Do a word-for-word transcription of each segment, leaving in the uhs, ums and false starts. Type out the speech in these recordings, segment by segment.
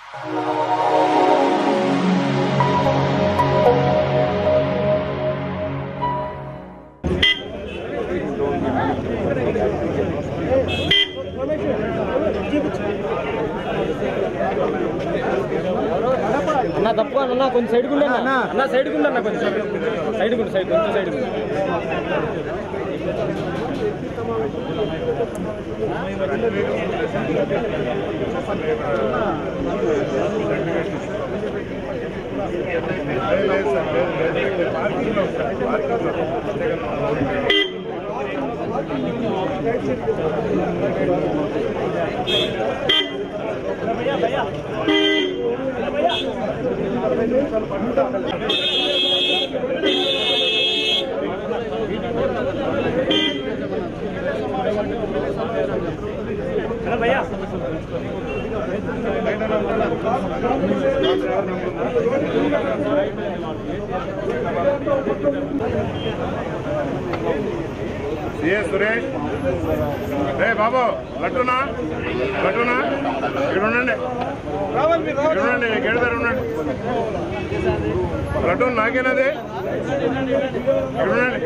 అన్న తప్పు అన్న కొంచెం సైడ్ గుండి అన్న అన్న సైడ్ గుండి అన్న కొంచెం సైడ్ గుండి సైడ్ కొంచెం సైడ్ గుండి भैया सीए सुरेश रे बाबू लट्टूना लट्टूना ఇక్కడ ఉండండి ఇక్కడ ఉండండి గేట్ దగ్గర ఉండండి లట్టు నాకేనది ఇక్కడ ఉండండి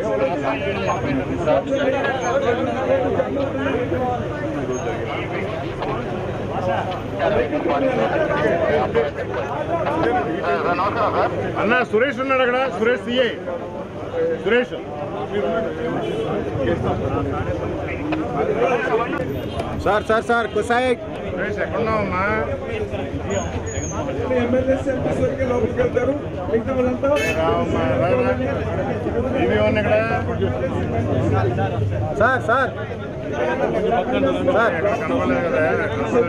అన్న సురేష్ ఉన్నాడు అక్కడ Suresh CI Suresh sir sir sir కుసాయి సురేష్ ఎక్కడున్నావమ్మా ఇక్కడ సార్ సార్ సార్ కనపడలేదు కదా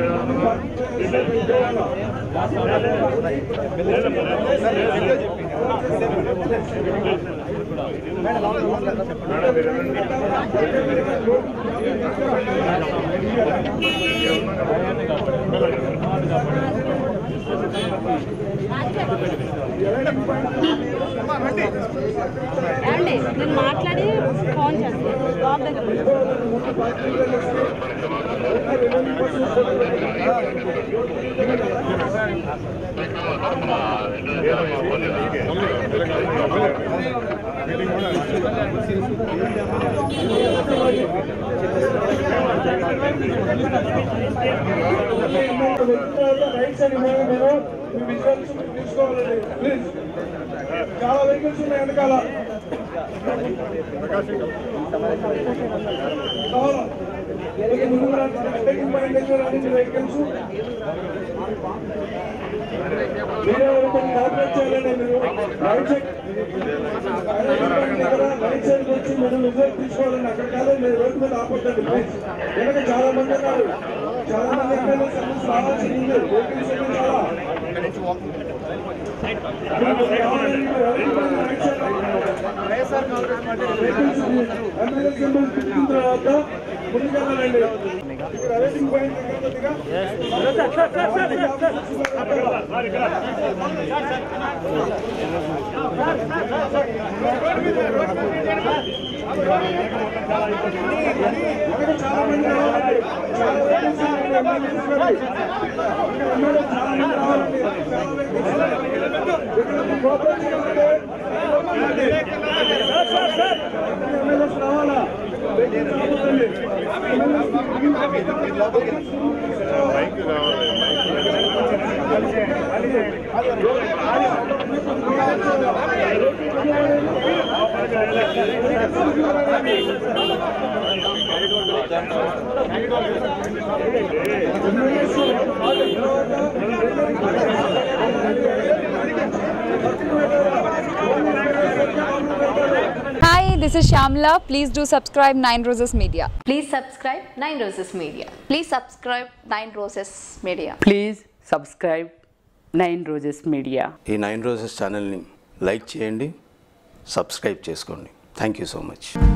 నేను మాట్లాడి ఫోన్ చేస్తాను బాబు దగ్గర చాలా వెహికల్స్ ఉన్నాయి వెనకాల వెహికల్స్ కాపరేట్ చేయాలండి మీరు రైట్ సైడ్ రైట్ సైడ్ వచ్చి మనం రిజల్ట్ తీసుకోవాలండి అక్కడ కాదు మీరు రోడ్డు మీద ఆపొద్దండి ప్లీజ్ వెనక చాలా మంది ఉన్నారు చాలా మంది ఎమ్మెల్యే సర్వీస్ రావాల్సింది వెహికల్స్ చాలా తర్వాత ముందుకెళ్ళాలండి రైటింగ్ పాయింట్ చాలా మంది రావాలండి ఎమ్మెల్యేస్ రావాలా Hi, this is Shamla. Please do subscribe Nine Roses Media. Please subscribe Nine Roses Media. Please subscribe Nine Roses Media. Please subscribe Nine Roses Media. ఈ Nine Roses ఛానల్ని like చేయండి, subscribe చేసుకోండి. Thank you so much.